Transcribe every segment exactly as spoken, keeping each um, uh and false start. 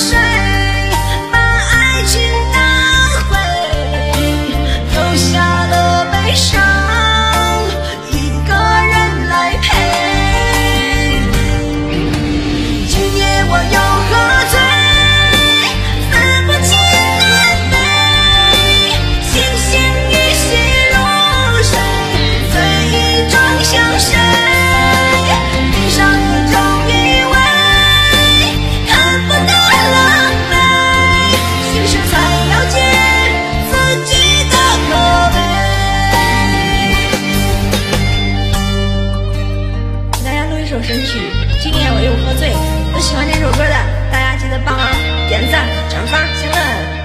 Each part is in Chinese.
水，把爱情拿回，留下了悲伤，一个人来陪。今夜我又喝醉，分不清南北，星星依稀入睡，醉意中相随。闭上眼就以为看不到了美，其实才了解自己的可悲。给大家录一首神曲，今夜我又喝醉。有喜欢这首歌的，大家记得帮忙点赞、转发、评论。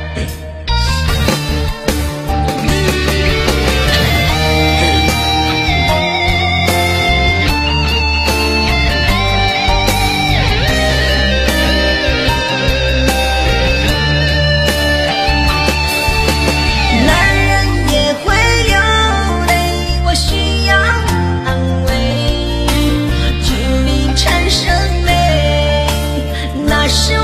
是